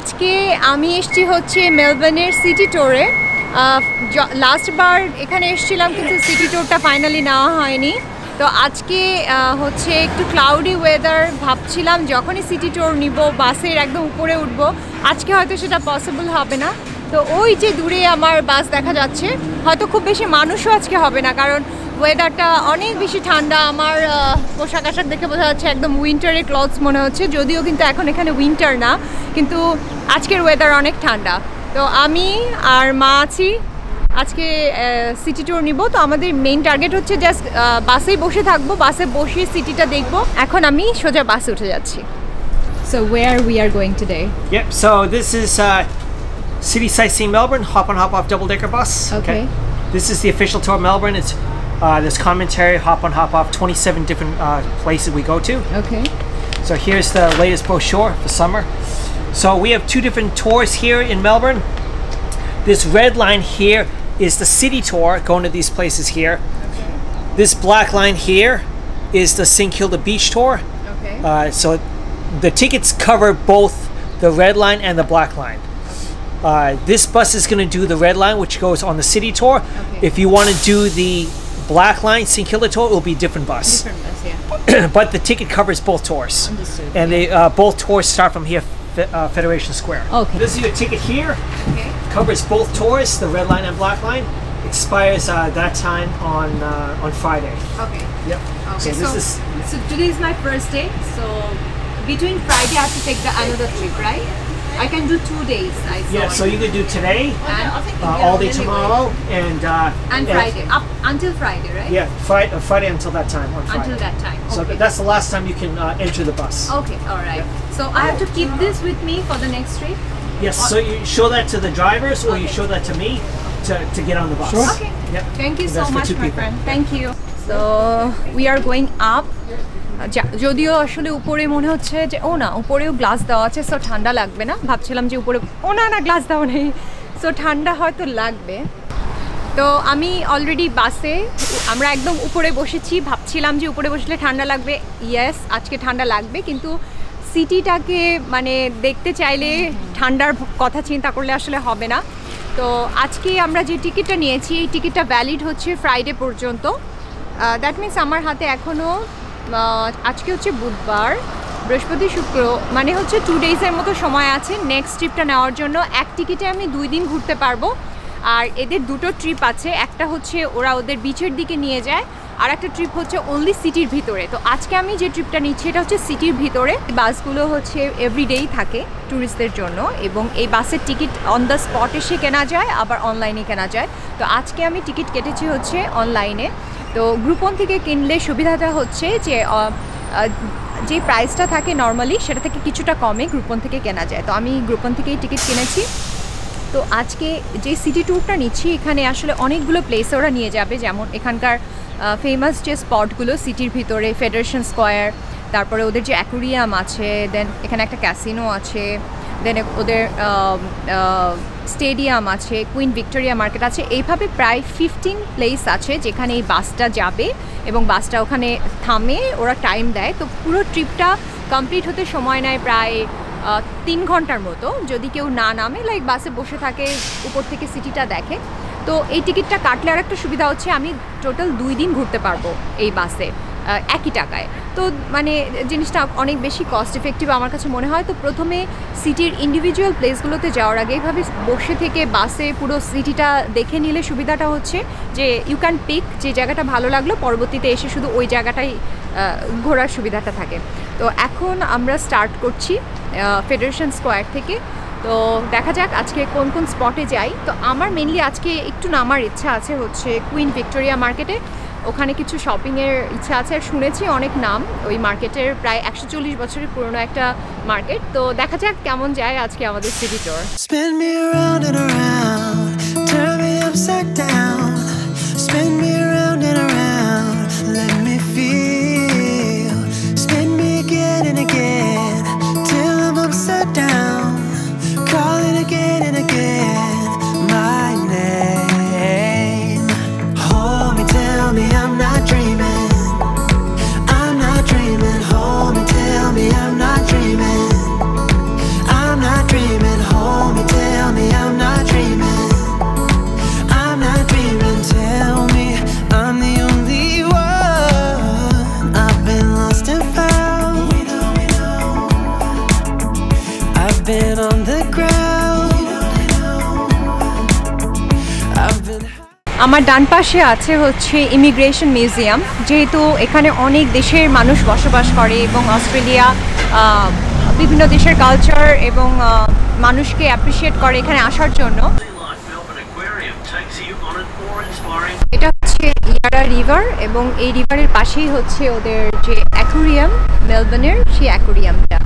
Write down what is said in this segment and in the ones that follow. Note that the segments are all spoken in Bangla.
আজকে আমি এসেছি হচ্ছে মেলবোর্নের সিটি ট্যুরে। লাস্ট বার এখানে এসেছিলাম কিন্তু সিটি ট্যুরটা ফাইনালি নেওয়া হয়নি। তো আজকে হচ্ছে একটু ক্লাউডি ওয়েদার, ভাবছিলাম যখনই সিটি ট্যুর নিব বাসের একদম উপরে উঠব, আজকে হয়তো সেটা পসিবল হবে না। তো ওই যে দূরে আমার বাস দেখা যাচ্ছে, হয়তো খুব বেশি মানুষও আজকে হবে না, কারণ ওয়েদারটা অনেক বেশি ঠান্ডা। আমার পোশাক আশাক দেখে বোঝা যাচ্ছে একদম উইন্টারের ক্লথস মনে হচ্ছে, যদিও কিন্তু এখন এখানে উইন্টার না, কিন্তু আজকের ওয়েদার অনেক ঠান্ডা। তো আমি আর মা আছি, আজকে সিটি ট্যুর নিব। তো আমাদের মেইন টার্গেট হচ্ছে জাস্ট বাসেই বসে থাকবো, বাসে বসে সিটিটা দেখবো। এখন আমি সোজা বাসে উঠে যাচ্ছি। So where we are going today? Yep, so this is City Sightseeing Melbourne, hop on hop off double-decker bus. Okay. This is the official tour of Melbourne. It's there's commentary, hop on hop off, 27 different places we go to. Okay. So here's the latest brochure for summer. So we have two different tours here in Melbourne. This red line here is the city tour, going to these places here. Okay. This black line here is the St Kilda Beach tour. Okay. So the tickets cover both the red line and the black line. This bus is going to do the red line, which goes on the city tour. Okay. If you want to do the black line St Kilda tour, it will be a different bus. Different bus, yeah. But the ticket covers both tours. Understood. And they both tours start from here, Federation Square. Okay. This is your ticket here. Okay. Covers both tours, the red line and black line. Expires that time on Friday. Okay. Yep. Okay. So this is So today is my first day. So between Friday I have to take another trip, right? I can do 2 days. so you could do today, all day tomorrow, and Friday up until Friday, right? Yeah, Friday until that time on Friday. Until that time. So Okay. that's the last time you can enter the bus. Okay. All right. So I have to keep this with me for the next trip. Yes. So you show that to the drivers, or you Okay. show that to me to get on the bus. Sure. Okay. Yep. Thank you so That's for much, two my people. friend. Thank you. So we are going up. যদিও আসলে উপরে মনে হচ্ছে যে ও না, উপরেও গ্লাস দেওয়া আছে, সো ঠান্ডা লাগবে না। ভাবছিলাম যে উপরে ও না গ্লাস দেওয়া নেই, সো ঠান্ডা হয়তো লাগবে। তো আমি অলরেডি বাসে, আমরা একদম উপরে বসেছি। ভাবছিলাম যে উপরে বসলে ঠান্ডা লাগবে। ইয়েস, আজকে ঠান্ডা লাগবে, কিন্তু সিটিটাকে মানে দেখতে চাইলে ঠান্ডার কথা চিন্তা করলে আসলে হবে না। তো আজকে আমরা যে টিকিটটা নিয়েছি, এই টিকিটটা ভ্যালিড হচ্ছে ফ্রাইডে পর্যন্ত। দ্যাট মিনস আমার হাতে এখনও, আজকে হচ্ছে বুধবার, বৃহস্পতি শুক্র, মানে হচ্ছে 2 ডেজের মতো সময় আছে নেক্সট ট্রিপটা নেওয়ার জন্য। এক টিকিটে আমি 2 দিন ঘুরতে পারবো। আর এদের দুটো ট্রিপ আছে, একটা হচ্ছে ওরা ওদের বিচের দিকে নিয়ে যায়, আর একটা ট্রিপ হচ্ছে অনলি সিটির ভিতরে। তো আজকে আমি যে ট্রিপটা নিচ্ছি এটা হচ্ছে সিটির ভিতরে। বাসগুলো হচ্ছে এভরিডেই থাকে ট্যুরিস্টদের জন্য, এবং এই বাসের টিকিট অন দ্য স্পট এসে কেনা যায়, আবার অনলাইনে কেনা যায়। তো আজকে আমি টিকিট কেটেছি হচ্ছে অনলাইনে। তো গ্রুপন থেকে কিনলে সুবিধাটা হচ্ছে যে প্রাইসটা থাকে নর্মালি সেটা থেকে কিছুটা কমে গ্রুপন থেকে কেনা যায়। তো আমি গ্রুপন থেকেই টিকিট কিনেছি। তো আজকে যে সিটি ট্যুরটা নিচ্ছি, এখানে আসলে অনেকগুলো প্লেসে ওরা নিয়ে যাবে, যেমন এখানকার ফেমাস যে স্পটগুলো সিটির ভিতরে, ফেডারেশন স্কোয়ার, তারপরে ওদের যে অ্যাকোরিয়াম আছে, দেন এখানে একটা ক্যাসিনো আছে, দেন ওদের স্টেডিয়াম আছে, কুইন ভিক্টোরিয়া মার্কেট আছে। এইভাবে প্রায় 15 প্লেস আছে যেখানে এই বাসটা যাবে, এবং বাসটা ওখানে থামে, ওরা টাইম দেয়। তো পুরো ট্রিপটা কমপ্লিট হতে সময় নেয় প্রায় 3 ঘন্টার মতো, যদি কেউ না নামে, লাইক বাসে বসে থাকে, উপর থেকে সিটিটা দেখে। তো এই টিকিটটা কাটলে আর একটা সুবিধা হচ্ছে আমি টোটাল 2 দিন ঘুরতে পারবো এই বাসে একই টাকায়। তো মানে জিনিসটা অনেক বেশি কস্ট এফেক্টিভ আমার কাছে মনে হয়। তো প্রথমে সিটির ইন্ডিভিজুয়াল প্লেসগুলোতে যাওয়ার আগে এইভাবে বসে থেকে বাসে পুরো সিটিটা দেখে নিলে সুবিধাটা হচ্ছে যে ইউ ক্যান পিক যে জায়গাটা ভালো লাগলো, পরবর্তীতে এসে শুধু ওই জায়গাটাই ঘোরার সুবিধাটা থাকে। তো এখন আমরা স্টার্ট করছি ফেডারেশন স্কোয়ার থেকে। তো দেখা যাক আজকে কোন কোন স্পটে যাই। তো আমার মেনলি আজকে একটু নামার ইচ্ছা আছে হচ্ছে কুইন ভিক্টোরিয়া মার্কেটে, ওখানে কিছু শপিংয়ের ইচ্ছা আছে। আর শুনেছি অনেক নাম ওই মার্কেটের, প্রায় 140 বছরের পুরনো একটা মার্কেট। তো দেখা যাক কেমন যায় আজকে আমাদের city tour. Spin me around and around, turn me upside down. Spin me around and around, let me feel. Spin me again and again, till I'm upside down. Calling again and again, my name. Hold me, tell me I'm not dreaming. I'm not dreaming. Hold me, tell me I'm not dreaming. I'm not dreaming. sleeping on the ground. I've been আমার ডান পাশে আছে হচ্ছে ইমিগ্রেশন মিউজিয়াম, যেহেতু এখানে অনেক দেশের মানুষ বসবাস করে এবং অস্ট্রেলিয়া বিভিন্ন দেশের কালচার এবং মানুষকে অ্যাপ্রিসিয়েট করে এখানে আসার জন্য। এটা হচ্ছে ইয়ারা রিভার এবং এই রিভারের পাশেই হচ্ছে ওদের যে অ্যাকুরিয়াম, মেলবোর্নের সেই অ্যাকুরিয়ামটা।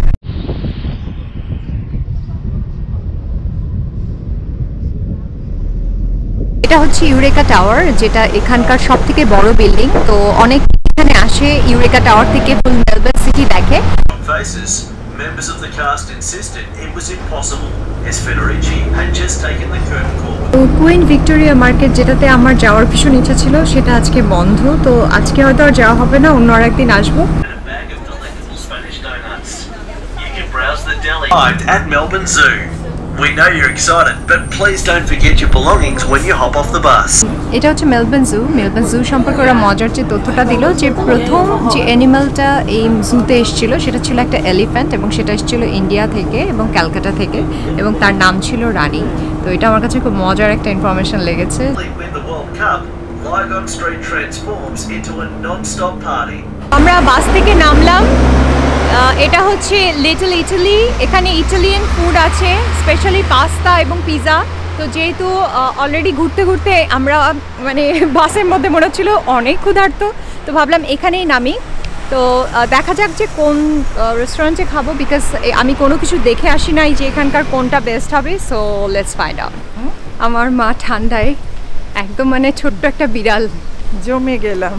এটা হচ্ছে ইউরেকা টাওয়ার, যেটা এখানকার সবথেকে বড় বিল্ডিং। তো অনেক এখানে আসে ইউরেকা টাওয়ার থেকে ফুল মেলবোর্ন সিটি দেখে। Members of the cast insisted it was impossible, as Federici had just taken the curtain call. Queen Victoria market, যেটাতে আমার যাওয়ার ভীষণ ইচ্ছা ছিল, সেটা আজকে বন্ধ। তো আজকে হয়তো আর যাওয়া হবে না, অন্য আরেকদিন আসবো। And a bag of delectable Spanish donuts. You can browse the deli. Arrived at Melbourne Zoo. We know you're excited, but please don't forget your belongings when you hop off the bus. এটা হচ্ছে মেলবোর্ন জু। মেলবোর্ন জু সম্পর্কে ওরা মজার যে তথ্যটা দিল, যে প্রথম যে অ্যানিমালটা এই জুতে এসেছিল সেটা ছিল একটা এলিফ্যান্ট, এবং সেটা এসেছিল ইন্ডিয়া থেকে এবং ক্যালকাটা থেকে, এবং তার নাম ছিল রানী। তো এটা আমার কাছে খুব মজার একটা ইনফরমেশন লেগেছে। Win the World Cup, Lygon Street transforms into a non-stop party. আমরা বাস থেকে নামলাম। এটা হচ্ছে লিটল ইটালি। এখানে ইটালিয়ান ফুড আছে, স্পেশালি পাস্তা এবং পিৎজা। তো যেহেতু অলরেডি ঘুরতে ঘুরতে আমরা মানে বাসের মধ্যে মনে হচ্ছিল অনেক ক্ষুধার্ত, তো ভাবলাম এখানেই নামি। তো দেখা যাক যে কোন রেস্টুরেন্টে খাবো, বিকজ আমি কোনো কিছু দেখে আসি নাই যে এখানকার কোনটা বেস্ট হবে। So let's find out. আমার মা ঠান্ডায় একদম মানে ছোট্ট একটা বিড়াল, জমে গেলাম।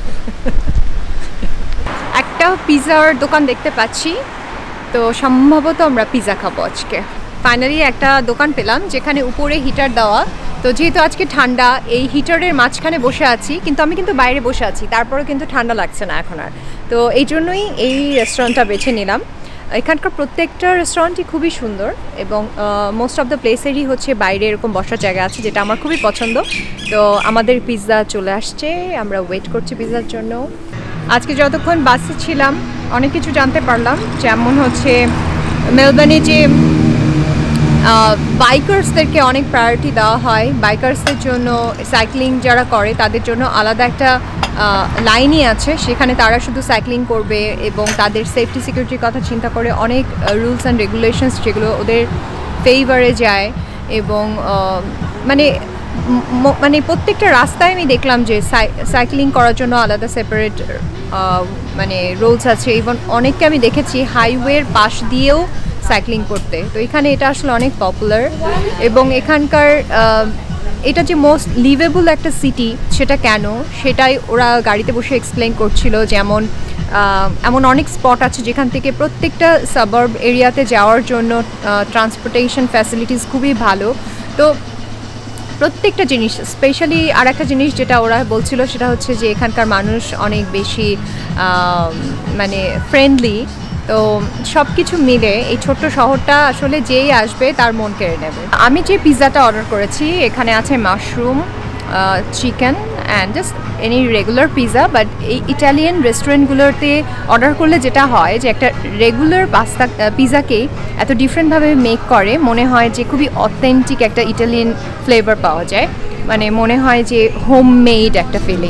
একটা পিৎজার দোকান দেখতে পাচ্ছি, তো সম্ভবত আমরা পিৎজা খাবো আজকে। ফাইনালি একটা দোকান পেলাম যেখানে উপরে হিটার দেওয়া। তো যেহেতু আজকে ঠান্ডা, এই হিটারের মাঝখানে বসে আছি, কিন্তু আমি কিন্তু বাইরে বসে আছি, তারপরেও কিন্তু ঠান্ডা লাগছে না এখন আর। তো এই জন্যই এই রেস্টুরেন্টটা বেছে নিলাম। এখানকার প্রত্যেকটা রেস্টুরেন্টই খুবই সুন্দর, এবং মোস্ট অফ দ্য প্লেসেরই হচ্ছে বাইরে এরকম বসার জায়গা আছে, যেটা আমার খুবই পছন্দ। তো আমাদের পিৎজা চলে আসছে, আমরা ওয়েট করছি পিৎজার জন্য। আজকে যতক্ষণ বাসে ছিলাম অনেক কিছু জানতে পারলাম, যেমন হচ্ছে মেলবোর্নে যে বাইকার্সদেরকে অনেক প্রায়োরিটি দেওয়া হয়। বাইকার্সদের জন্য, সাইক্লিং যারা করে তাদের জন্য আলাদা একটা লাইনই আছে, সেখানে তারা শুধু সাইক্লিং করবে এবং তাদের সেফটি সিকিউরিটির কথা চিন্তা করে অনেক রুলস অ্যান্ড রেগুলেশনস যেগুলো ওদের ফেভারে যায়। এবং মানে প্রত্যেকটা রাস্তায় আমি দেখলাম যে সাইক্লিং করার জন্য আলাদা সেপারেট মানে রুলস আছে। ইভেন অনেককে আমি দেখেছি হাইওয়ের পাশ দিয়েও সাইক্লিং করতে। তো এখানে এটা আসলে অনেক পপুলার, এবং এখানকার এটা যে মোস্ট লিভেবল একটা সিটি, সেটা কেন সেটাই ওরা গাড়িতে বসে এক্সপ্লেন করছিল। যেমন এমন অনেক স্পট আছে যেখান থেকে প্রত্যেকটা সাবার্ব এরিয়াতে যাওয়ার জন্য ট্রান্সপোর্টেশন ফ্যাসিলিটিস খুবই ভালো। তো প্রত্যেকটা জিনিস, স্পেশালি আর একটা জিনিস যেটা ওরা বলছিল সেটা হচ্ছে যে এখানকার মানুষ অনেক বেশি মানে ফ্রেন্ডলি। তো সব কিছু মিলে এই ছোট্ট শহরটা আসলে যেই আসবে তার মন কেড়ে নেবে। আমি যে পিৎজাটা অর্ডার করেছি, এখানে আছে mushroom, chicken and just any regular pizza. But এই ইটালিয়ান রেস্টুরেন্টগুলোতে অর্ডার করলে যেটা হয় যে একটা রেগুলার পাস্তা পিৎজাকেই এত ডিফারেন্টভাবে মেক করে, মনে হয় যে খুবই অথেন্টিক একটা ইটালিয়ান ফ্লেভার পাওয়া যায়, মানে মনে হয় যে হোম মেড একটা ফিলিং।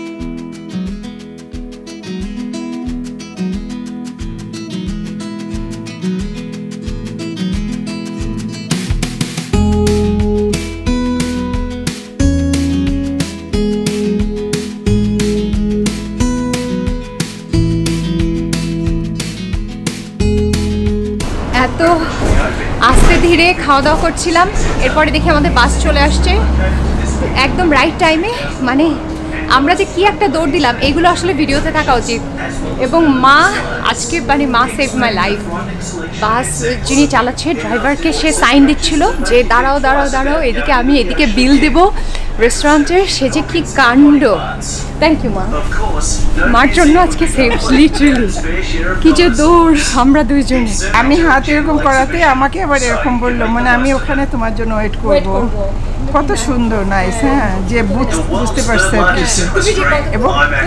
এত আস্তে ধীরে খাওয়া দাওয়া করছিলাম, এরপরে দেখি আমাদের বাস চলে আসছে একদম রাইট টাইমে। মানে আমরা যে কি একটা দৌড় দিলাম, এইগুলো আসলে ভিডিওতে থাকা উচিত। এবং মা আজকে মানে মা সেভ মাই লাইফ। বাস যিনি চালাচ্ছে ড্রাইভারকে সে সাইন দিচ্ছিল যে দাঁড়াও দাঁড়াও দাঁড়াও, এদিকে আমি এদিকে বিল দেব রেস্টুরেন্টের। সে যে কি কাণ্ড! থ্যাংক ইউ মা। Of course, no মার জন্য museum আজকে would save become literally its fair share of কি যে dollars. দূর আমরা দুইজনে। আমি হাত এরকম করাতে আমাকে আবার এরকম বললো, মানে আমি ওখানে তোমার জন্য ওয়েট করব। কত সুন্দর, নাইস। হ্যাঁ, যে বুঝতে পারছে আর কিছু। এবং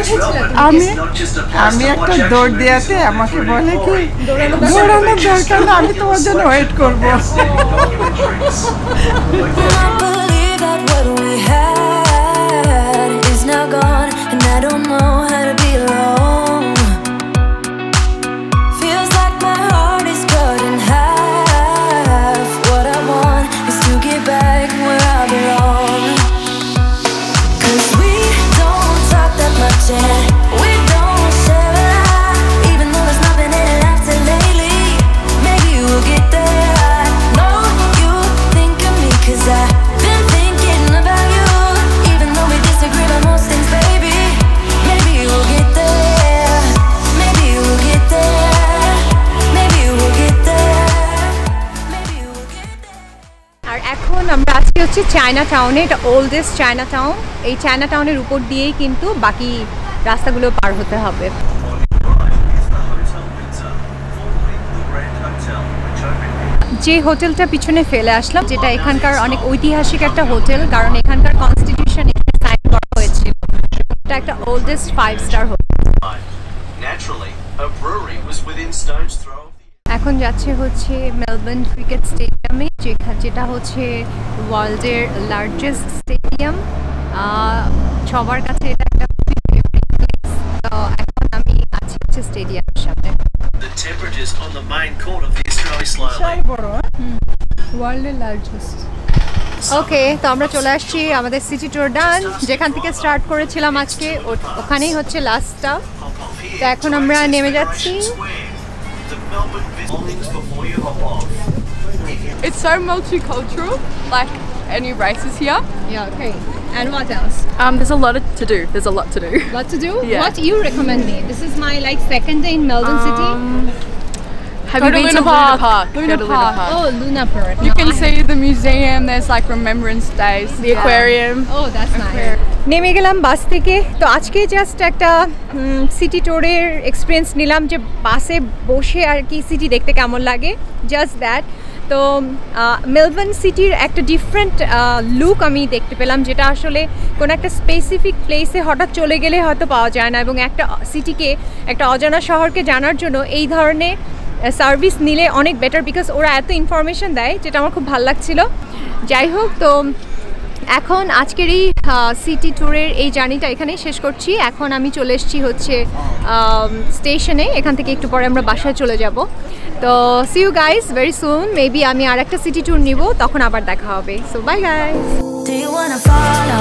আমি একটা দৌড় দেওয়াতে আমাকে বলে কি দৌড়ানোর দরকার না, আমি তোমার জন্য ওয়েট করবো। Believe that what we had is now gone, and I don't know how to be alone. Feels like my heart is cut in half. What I want is to get back where I belong. 'Cause we don't talk that much and we don't share a lot, even though there's nothing in it after lately. Maybe we'll get there. I know you think of me 'cause I've been thinking about you, even though we disagree on most things, baby. Maybe we'll get there. Maybe we'll get there. Maybe we'll get there. Maybe we'll get there. আর এখন আমরা আজকে হচ্ছে চায়না টাউনে, এটা ওল্ডেস্ট চায়না টাউন। এই চায়না টাউনের উপর দিয়েই কিন্তু বাকি রাস্তাগুলো পার হতে হবে। যে হোটেলটা পিছনে ফেলে আসলাম, যেটা এখানকার অনেক ঐতিহাসিক একটা হোটেল, কারণ এখানকার কনস্টিটিউশন এখানে সাইন করা হয়েছিল। এটা একটা oldest 5 star hotel. Naturally, a brewery was within stone's throw of the এখন যাচ্ছে হচ্ছে মেলবোর্ন ক্রিকেট স্টেডিয়ামে, যেটা হচ্ছে ওয়ার্ল্ডের লার্জেস্ট স্টেডিয়াম। সবার কাছে এটা একটা ফেভারিট প্লেস। তো এখন আমি আছি হচ্ছে স্টেডিয়ামের সামনে। The temperatures on the main court of the Australia slowly. ওয়ার্ল্ডের লার্জেস্ট। ওকে, তো আমরা চলে আসছি, আমাদের সিটি ট্যুর ডান। যেখান থেকে স্টার্ট করেছিলাম আজকে ওখানেই হচ্ছে লাস্টটা। তো এখন আমরা নেমে যাচ্ছি। The Melbourne belongings before you hop off. It's so multicultural, like any races here. Yeah, okay. And what else? There's a lot to do. There's a lot to do. What to do? Yeah. What you recommend me? This is my second day in Melbourne City. Have Go you to been Luna to Luna Park. Park? Luna Go to Luna Park. Park. Oh, Luna Park. You No, can I- see the museum. There's like Remembrance Days, the aquarium. Oh, that's nice. নেমে গেলাম বাস থেকে। তো আজকে জাস্ট একটা সিটি ট্যুরের এক্সপিরিয়েন্স নিলাম, যে বাসে বসে আর কি সিটি দেখতে কেমন লাগে, জাস্ট দ্যাট। তো মেলবোর্ন সিটির একটা ডিফারেন্ট লুক আমি দেখতে পেলাম, যেটা আসলে কোনো একটা স্পেসিফিক প্লেসে হঠাৎ চলে গেলে হয়তো পাওয়া যায় না। এবং একটা সিটিকে, একটা অজানা শহরকে জানার জন্য এই ধরনের সার্ভিস নিলে অনেক বেটার, বিকজ ওরা এত ইনফরমেশন দেয়, যেটা আমার খুব ভালো লাগছিল। যাই হোক, তো এখন আজকের এই সিটি ট্যুরের এই জার্নিটা এখানেই শেষ করছি। এখন আমি চলে এসেছি হচ্ছে স্টেশনে। এখান থেকে একটু পরে আমরা বাসায় চলে যাব। তো see you guys very soon. Maybe আমি আর একটা সিটি ট্যুর নিব, তখন আবার দেখা হবে। So bye guys. Do you wanna fall